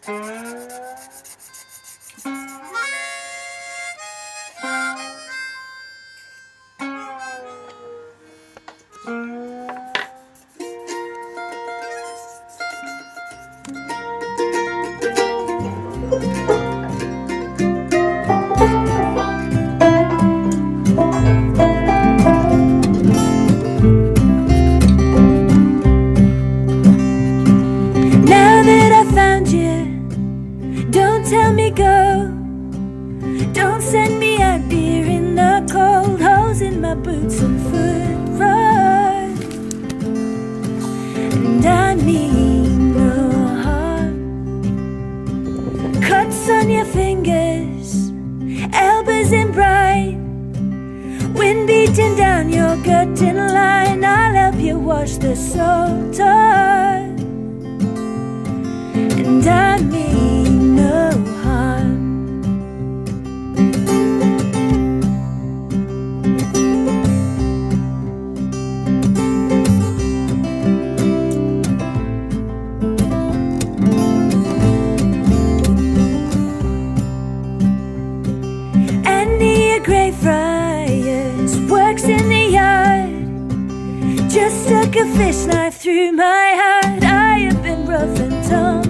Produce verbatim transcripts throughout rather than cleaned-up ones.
Tell me go. Don't send me out here in the cold, holes in my boots and foot rug. And I mean no harm. Cuts on your fingers, elbows in bright, wind beating down your gut in line. I'll help you wash the salt off. And I mean no harm. Andy, a grey friars, works in the yard, just stuck a fish knife through my heart. I have been rough and tumble,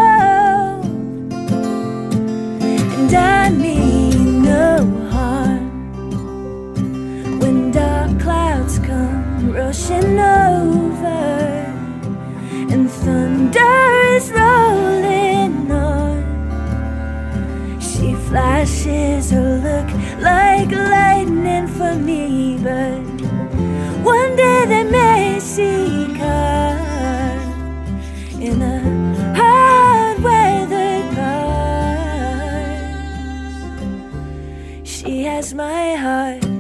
and I mean no harm. When dark clouds come rushing over and thunder is rolling on, she flashes her look like lightning for me. But one day they may see caught in a hard weathered past. She has my heart.